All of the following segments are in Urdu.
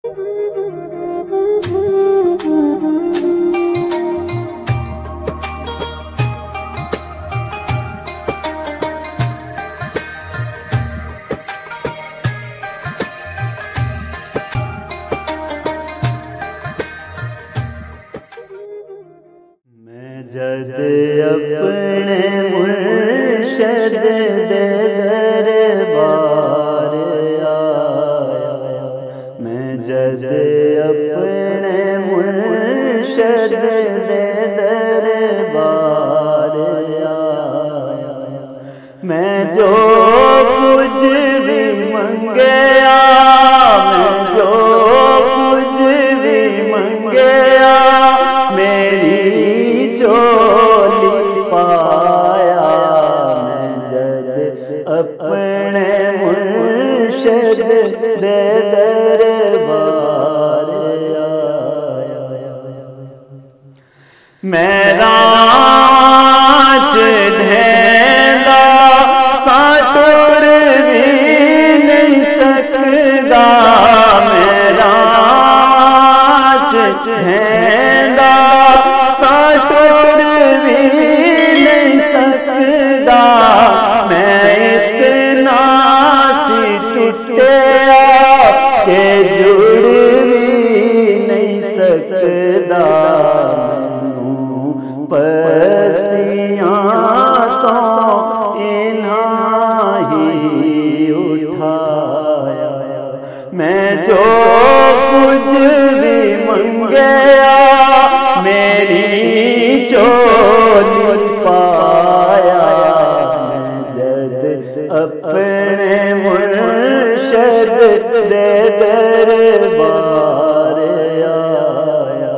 جد اپنے مرشد دے دربار آیا، میں جد اپنے مرشد دے دربار آیا، میں جو کچھ بھی منگیا، میں جو کچھ بھی منگیا، میری چولی پایا، میں جد اپنے مرشد دے دربار آیا، میں رانچ دھیندا ساٹور بھی نہیں سکدا، میں رانچ دھیندا ساٹور بھی نہیں سکدا، میں اتنا سی ٹوٹیا کہ جڑ بھی نہیں سکدا، مینوں پستیاں تو انہاں ہی اٹھایا، میں جو کچھ بھی منگیا، میری چولی پایا، میں جد اپنے مرشد دے دربار آیا،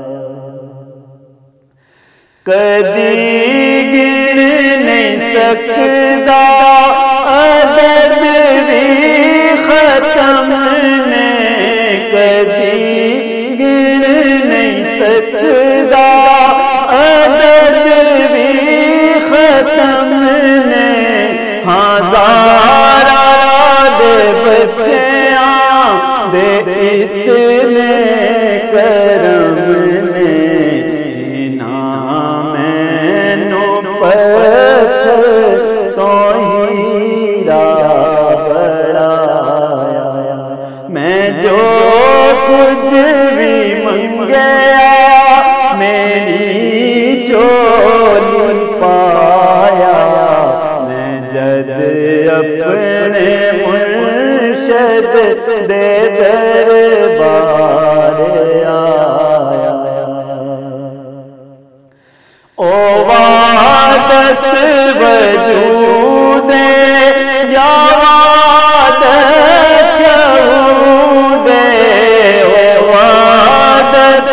کدی گن نہیں سکدا عدد بھی ختم نے، کدی گن نہیں سکدا عدد بھی ختم نے، ہزارہ دے بچیاں دے اتنے کرم نے، انہاں مینوں پتھر تو ہیرا بڑھایا، میں جو کچھ بھی منگیا، میری چولی پایا، میں جد اپنے مرشد دے دربار آیا، او وحدت وجود یا وحدت شہود، او وحدت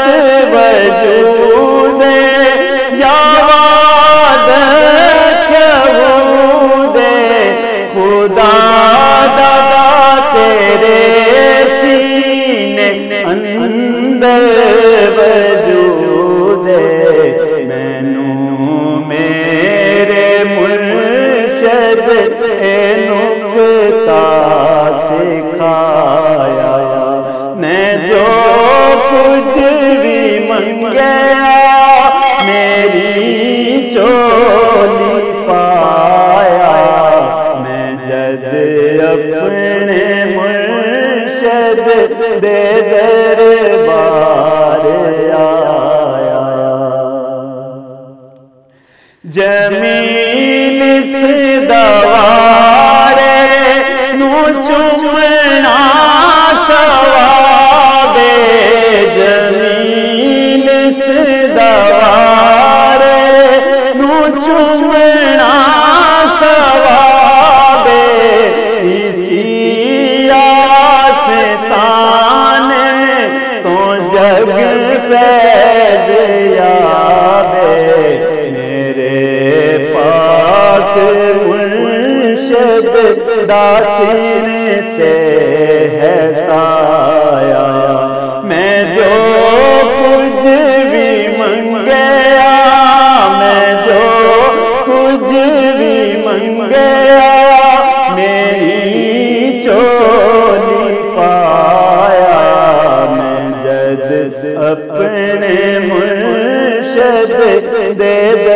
وجود یا وحدت شہود، خدا دادا تیرے سینے اندر وجود، مینوں میرے مرشد اے نکتہ سکھایا، میں جو کچھ بھی منگیا، میری چولی پایا، میں جد اپنے مرشد دے دربار آیا، جمیل سدوارے نو چومنا ثواب، جمیل سدوارے نو چومنا ثواب، اسی آستان تو جگ فیض یاب، میرے پاک دے